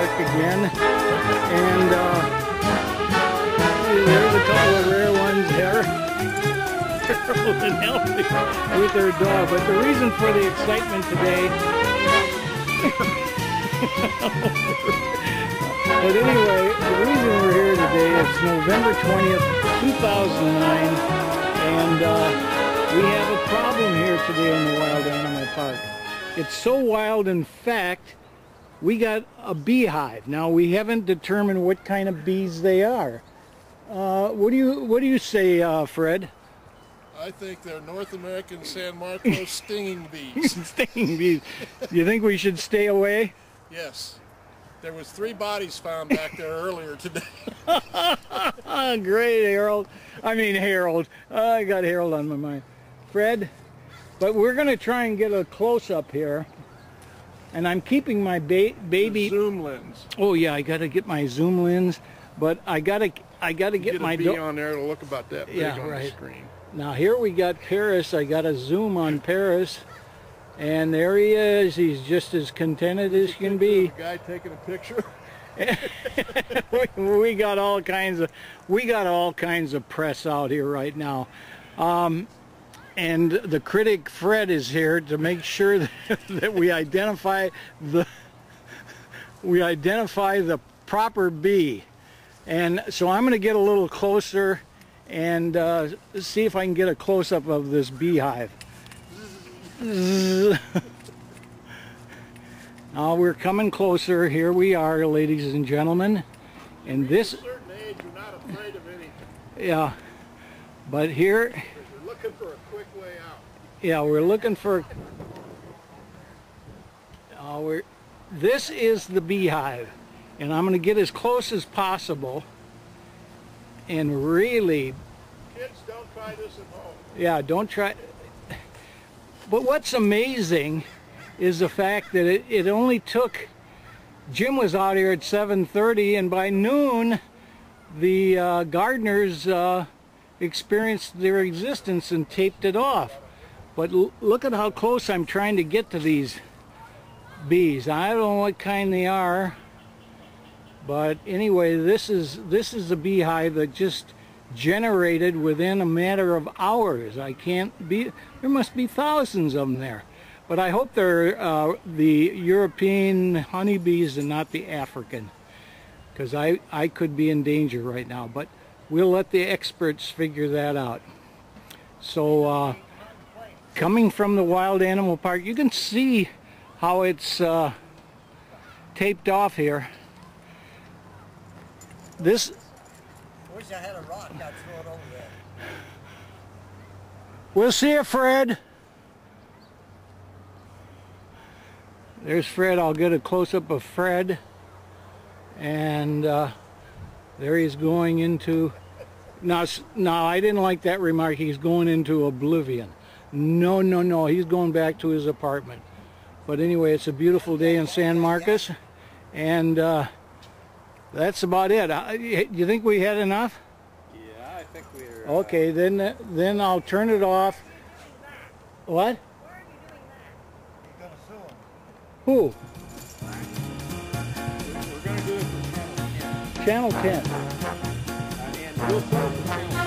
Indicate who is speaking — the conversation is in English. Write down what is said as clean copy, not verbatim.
Speaker 1: park again, and there's a couple of rare ones there. Harold and Elsie with their dog. But the reason for the excitement today. But anyway, the reason we're here today is November 20th, 2009, and we have a problem here today in the Wild Animal Park. It's so wild, in fact, we got a beehive. Now, we haven't determined what kind of bees they are. What do you say, Fred?
Speaker 2: I think they're North American San Marcos stinging bees.
Speaker 1: Stinging bees. You think we should stay away?
Speaker 2: Yes. There was 3 bodies found back there earlier today.
Speaker 1: Great, Harold. I mean, Harold. I got Harold on my mind. Fred, but we're going to try and get a close-up here. And I'm keeping my baby...
Speaker 2: The zoom lens.
Speaker 1: Oh, yeah, I got to get my zoom lens. But I got to get my...
Speaker 2: Get a bee on there to look about that big on the screen.
Speaker 1: Now, here we got Paris. I got a zoom on Paris. And there he is. He's just as contented as can be.
Speaker 2: The guy taking a picture.
Speaker 1: we got all kinds of press out here right now, and the critic Fred is here to make sure that we identify the proper bee. And so I'm going to get a little closer and see if I can get a close-up of this beehive. Now we're coming closer. Here we are, ladies and gentlemen. And this...
Speaker 2: At a certain age, you're not afraid of anything.
Speaker 1: Yeah. But here...
Speaker 2: We're looking for a quick way out.
Speaker 1: Yeah, we're looking for... This is the beehive. And I'm going to get as close as possible. And really...
Speaker 2: Kids, don't try this at home.
Speaker 1: Yeah, don't try... But what's amazing is the fact that it only took... Jim was out here at 7:30, and by noon the gardeners experienced their existence and taped it off. But look at how close I'm trying to get to these bees. I don't know what kind they are, but anyway, this is a beehive that just generated within a matter of hours. There must be thousands of them there. But I hope they're the European honeybees and not the African, because I could be in danger right now. But we'll let the experts figure that out. So coming from the Wild Animal Park, you can see how it's taped off here. This...
Speaker 3: I wish I had a rock, I'd throw it over there.
Speaker 1: We'll see you, Fred. There's Fred. I'll get a close-up of Fred. And there he's going into... Now, I didn't like that remark. He's going into oblivion. No, no, no. He's going back to his apartment. But anyway, it's a beautiful day in San Marcos. And that's about it. You think we had enough?
Speaker 3: Yeah, I think we're...
Speaker 1: Okay, then I'll turn it off. What? Who?
Speaker 2: We're going to do it for
Speaker 1: Channel 10.
Speaker 2: And we'll put it for Channel